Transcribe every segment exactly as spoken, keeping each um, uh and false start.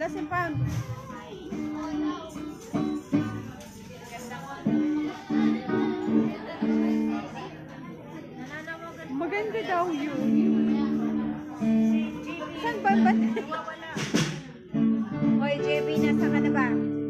kasi pa. Maganda daw yun. Saan ba ba? Hoy, J B, nasa ka na ba?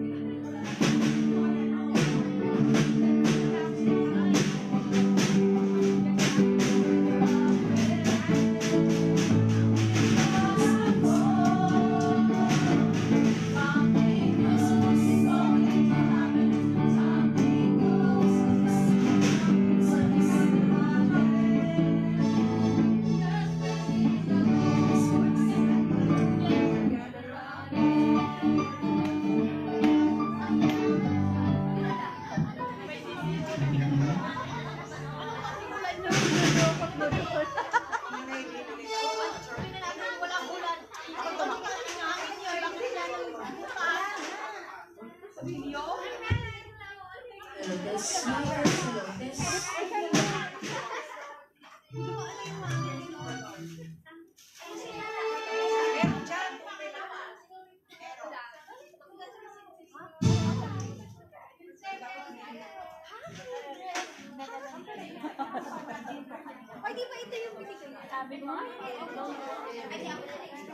Ay, di ba ito yung binigay? Sabi mo? Ay, di ako na-extra.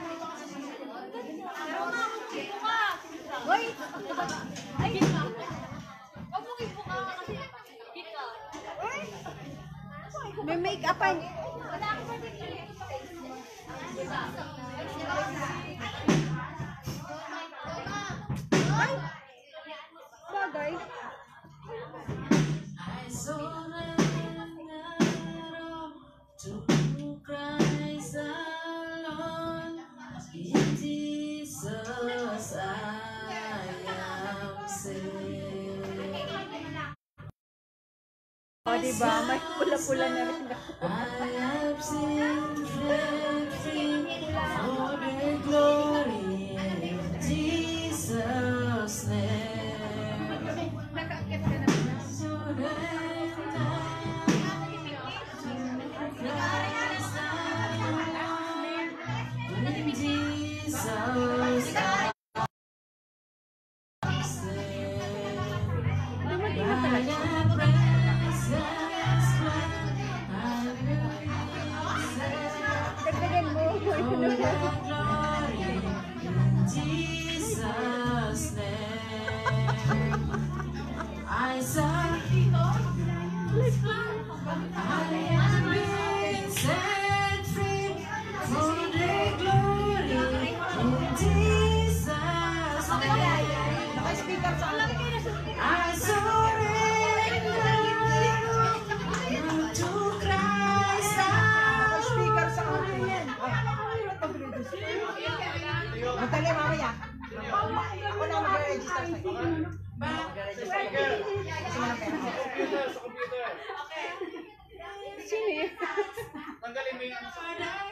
Pero nga, ipo ka! Hoy! Ay, huwag mong ipo ka kasi kita. May make-upan. Wala akong particular. Ay! Bagay. O, oh, diba? May pula-pula na rin ako. I have seen for the glory in Jesus' name. In Jesus' name. Jesus' name, I saw, I am being set free for the glory in Jesus' name. I surrender to Christ. Matali, mamaya. Ako na mag-register sa'yo. Mag-register sa'yo. Kasi mga pera. Sa computer. Sino yun? Tanggalin mo yung ano sa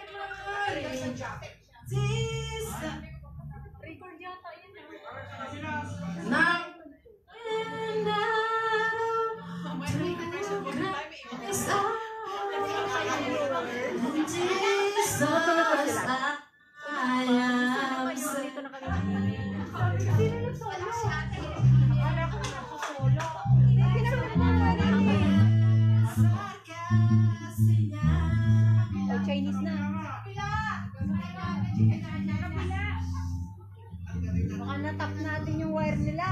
Record yata yun. Now and now to Christ Jesus I am saved. Oh, Chinese na. Baka natap natin yung wire nila.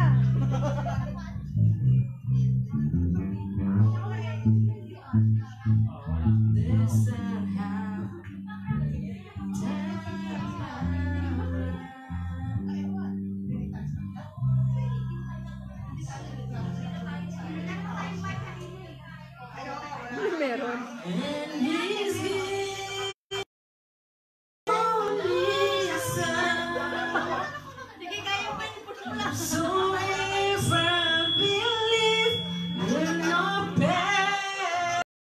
This and how Meron. and He's